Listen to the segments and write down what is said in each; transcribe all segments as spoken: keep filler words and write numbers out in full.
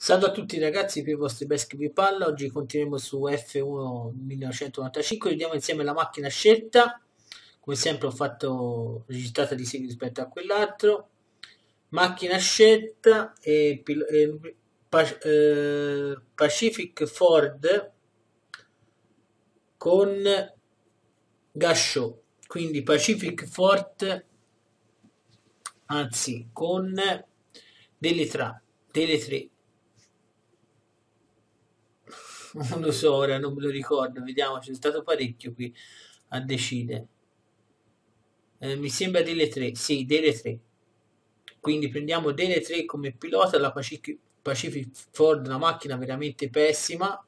Salve a tutti ragazzi, qui i vostri Best di Palla. Oggi continuiamo su F uno millenovecentonovantacinque, vediamo insieme la macchina scelta. Come sempre ho fatto registrata di seguito rispetto a quell'altro. Macchina scelta e, e eh, Pacific Ford con Gasciò, quindi Pacific Ford, anzi con delle tre, delle tre. Non lo so, ora non me lo ricordo, vediamo, c'è stato parecchio qui a decidere. Eh, mi sembra delle tre, sì, delle tre. Quindi prendiamo delle tre come pilota, la Pacific, Pacific Ford, una macchina veramente pessima.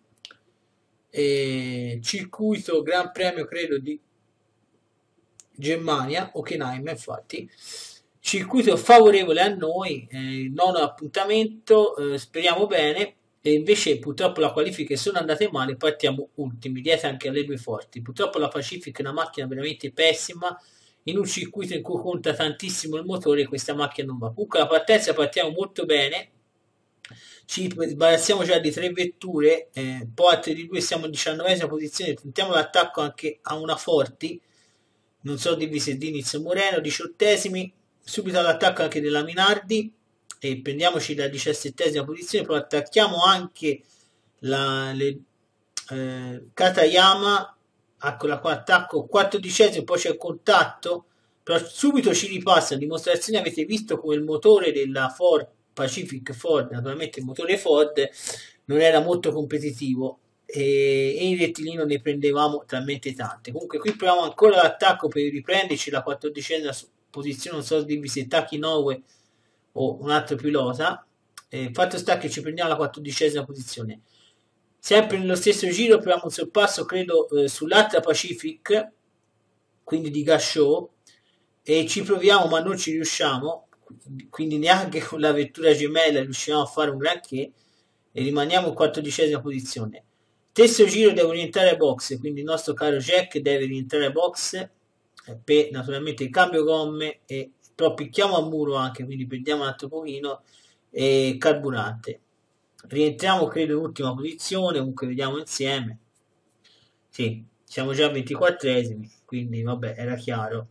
E circuito Gran Premio, credo, di Germania, Hockenheim, infatti. Circuito favorevole a noi, eh, nono appuntamento, eh, speriamo bene. E invece purtroppo la qualifiche sono andate male, partiamo ultimi, dietro anche alle due forti. Purtroppo la Pacific è una macchina veramente pessima, in un circuito in cui conta tantissimo il motore, questa macchina non va. Comunque la partenza partiamo molto bene, ci sbarazziamo già di tre vetture, eh, poi altre di due siamo in diciannovesima posizione, tentiamo l'attacco anche a una Forti, non so dirvi se Diniz o Moreno, diciottesimi, subito all'attacco anche della Minardi, e prendiamoci la diciassettesima posizione, poi attacchiamo anche la le, eh, Katayama, ecco la qua attacco quattordicesimo, poi c'è il contatto, però subito ci ripassa. A dimostrazione avete visto come il motore della Ford Pacific Ford, naturalmente il motore Ford non era molto competitivo e, e in rettilineo ne prendevamo talmente tante. Comunque qui proviamo ancora l'attacco per riprenderci la quattordicesima posizione, non so dirvi se Takinove o un altro pilota. Eh, fatto sta che ci prendiamo la quattordicesima posizione, sempre nello stesso giro proviamo un sorpasso, credo, eh, sull'altra Pacific, quindi di Gasciò, e ci proviamo ma non ci riusciamo, quindi neanche con la vettura gemella riusciamo a fare un granché e rimaniamo in quattordicesima posizione. Stesso giro devo rientrare a box, quindi il nostro caro Jack deve rientrare a box eh, per naturalmente il cambio gomme, e però picchiamo a muro anche, quindi perdiamo un altro pochino, e carburante. Rientriamo credo in ultima posizione, comunque vediamo insieme. Sì, siamo già a ventiquattresimi, quindi vabbè, era chiaro.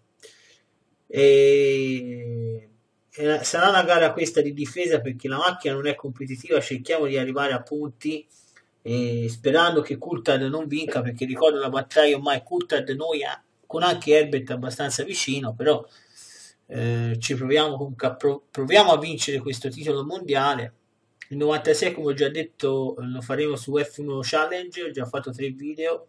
E... sarà una gara questa di difesa perché la macchina non è competitiva, cerchiamo di arrivare a punti e sperando che Coulthard non vinca, perché ricordo la battaglia ormai Coulthard noi con anche Herbert abbastanza vicino, però eh, ci proviamo comunque a, prov- proviamo a vincere questo titolo mondiale. Il novantasei, come ho già detto, lo faremo su F uno Challenge, ho già fatto tre video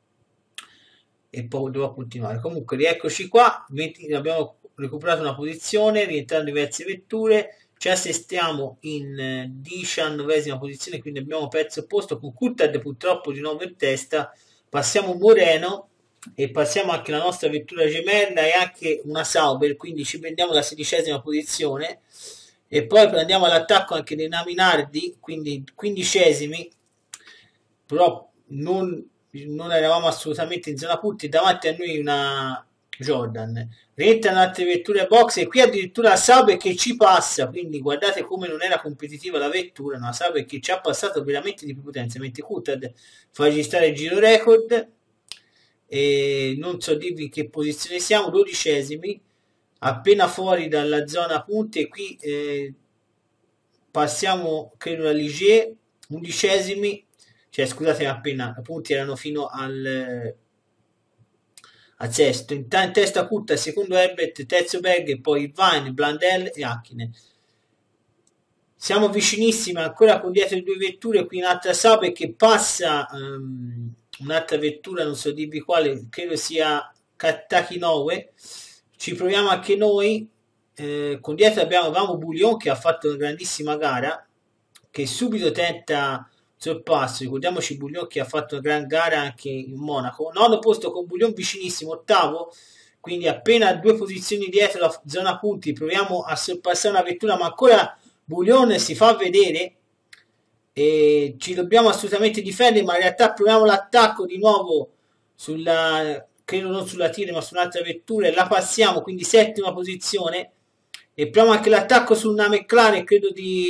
e poi devo continuare. Comunque rieccoci qua, abbiamo recuperato una posizione rientrando diverse vetture, ci assestiamo in diciannovesima posizione, quindi abbiamo perso il posto con Coulthard purtroppo di nuovo in testa. Passiamo Moreno e passiamo anche la nostra vettura gemella e anche una Sauber, quindi ci prendiamo la sedicesima posizione e poi prendiamo all'attacco anche dei Naminardi, quindi quindicesimi, però non, non eravamo assolutamente in zona punti. Davanti a noi una Jordan, rientrano altre vetture a box e qui addirittura la Sauber che ci passa, quindi guardate come non era competitiva la vettura, una Sauber che ci ha passato veramente di più potenza, mentre Coulthard fa registrare il giro record. E non so dirvi in che posizione siamo, dodicesimi, appena fuori dalla zona punti, e qui eh, passiamo credo la Ligier, undicesimi, cioè scusate, appena i punti erano fino al al sesto, in, in testa Coulthard, secondo Herbert, terzo Berg e poi Vine, Blandel e Hakkinen. Siamo vicinissimi ancora con dietro le due vetture, qui un'altra Sauber che passa um, un'altra vettura, non so dirvi quale, credo sia Takinove. Ci proviamo anche noi, eh, con dietro abbiamo avevamo Bouillon che ha fatto una grandissima gara, che subito tenta sorpasso. Ricordiamoci Bouillon che ha fatto una gran gara anche in Monaco, nono posto con Bouillon vicinissimo, ottavo, quindi appena due posizioni dietro la zona punti. Proviamo a sorpassare una vettura ma ancora Bouillon si fa vedere e ci dobbiamo assolutamente difendere, ma in realtà proviamo l'attacco di nuovo sulla, credo non sulla Tire ma su un'altra vettura, e la passiamo, quindi settima posizione, e proviamo anche l'attacco su una McLaren credo di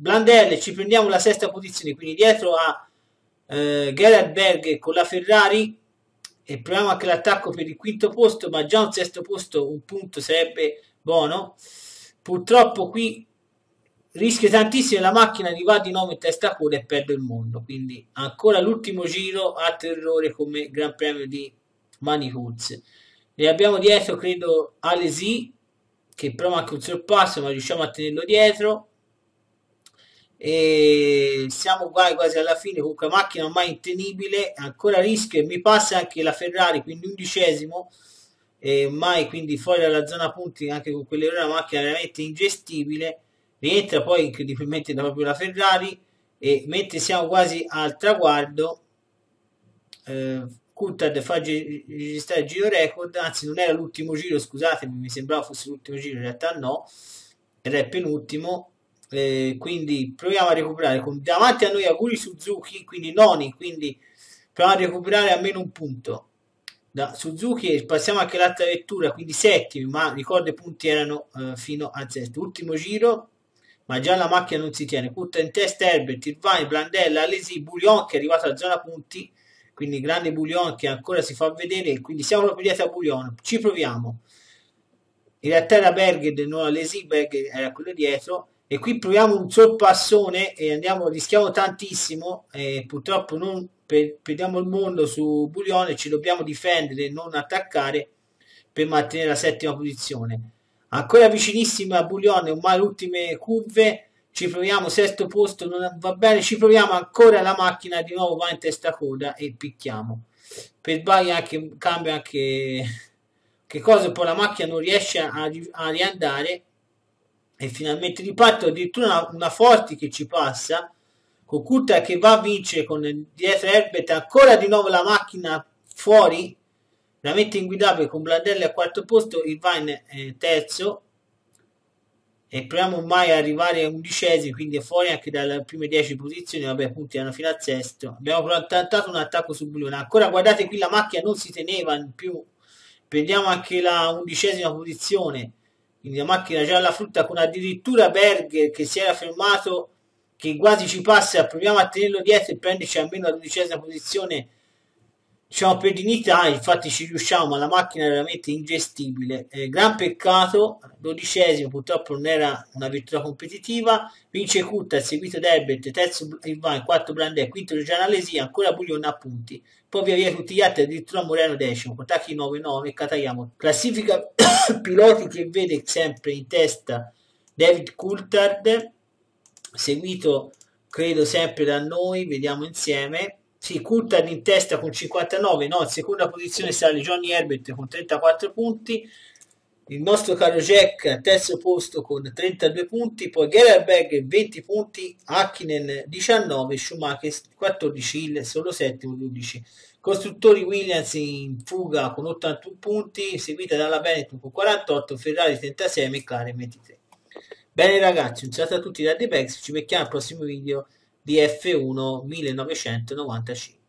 Blandelli, ci prendiamo la sesta posizione, quindi dietro a eh, Gerhard Berger con la Ferrari, e proviamo anche l'attacco per il quinto posto, ma già un sesto posto, un punto sarebbe buono. Purtroppo qui rischia tantissimo, la macchina di va di nuovo in testa a coda e perde il mondo, quindi ancora l'ultimo giro a terrore come Gran Premio di Manicuz. E abbiamo dietro credo Alesi che prova anche un sorpasso, ma riusciamo a tenerlo dietro, e siamo qua quasi alla fine. Comunque macchina ormai intenibile, ancora rischio, e mi passa anche la Ferrari, quindi undicesimo, e ormai quindi fuori dalla zona punti anche con quelle ore, la macchina veramente ingestibile. Rientra poi incredibilmente da proprio la Ferrari, e mentre siamo quasi al traguardo eh, Coulthard fa registrare il giro record, anzi non era l'ultimo giro, scusatemi, mi sembrava fosse l'ultimo giro, in realtà no, ed è penultimo. Eh, quindi proviamo a recuperare con davanti a noi Aguri Suzuki, quindi noni, quindi proviamo a recuperare almeno un punto da Suzuki, e passiamo anche l'altra vettura, quindi settimi, ma ricordo i punti erano eh, fino al sesto. Ultimo giro, ma già la macchina non si tiene. Coulthard in testa, Herbert, Irvine, Blandella, Alesi, Bouillon che è arrivato alla zona punti, quindi grande Bouillon che ancora si fa vedere, quindi siamo proprio dietro a Bouillon. Ci proviamo. In realtà era Berger del nuovo Alesi, Berger era quello dietro, e qui proviamo un sorpassone e andiamo, rischiamo tantissimo, e purtroppo non per, perdiamo il mondo su Bouillon e ci dobbiamo difendere, non attaccare per mantenere la settima posizione. Ancora vicinissima a Bouillon, ormai le ultime curve, ci proviamo, sesto posto, non va bene, ci proviamo ancora, la macchina di nuovo va in testa coda e picchiamo. Per sbaglio anche, cambia anche, che cosa, poi la macchina non riesce a, a riandare, e finalmente riparte, addirittura una, una Forti che ci passa, con Coulthard che va a vincere con dietro Herbert, ancora di nuovo la macchina fuori, veramente inguidabile, con Blandelli al quarto posto, Irvine eh, terzo, e proviamo ormai a arrivare a undicesimi, quindi è fuori anche dalle prime dieci posizioni. Vabbè, punti hanno fino al sesto. Abbiamo tentato un attacco su Bouillon, ancora guardate qui la macchina non si teneva in più, prendiamo anche la undicesima posizione, quindi la macchina già alla frutta, con addirittura Berger che si era fermato, che quasi ci passa, proviamo a tenerlo dietro e prenderci almeno la dodicesima posizione, diciamo per dignità. Infatti ci riusciamo, ma la macchina è veramente ingestibile, eh, gran peccato. Dodicesimo, purtroppo non era una vittoria competitiva. Vince Coulthard, seguito da Herbert, terzo Irvine, quarto Blandelli, quinto Gianna Alesi, ancora Bouillon a punti, poi via via tutti gli altri, addirittura Moreno decimo, Kotaki nove nove e Katayama. Classifica piloti che vede sempre in testa David Coulthard, seguito credo sempre da noi, vediamo insieme. Sì, Coulthard in testa con cinquantanove, no, in seconda posizione sale Johnny Herbert con trentaquattro punti, il nostro caro Jack al terzo posto con trentadue punti, poi Gerhard Berger venti punti, Hakkinen diciannove, Schumacher quattordici, Hill solo settimo, undici. Costruttori Williams in fuga con ottantuno punti, seguita dalla Benetton con quarantotto, Ferrari trentasei, McLaren ventitré. Bene ragazzi, un saluto a tutti da The Bex, ci becchiamo al prossimo video di F uno millenovecentonovantacinque.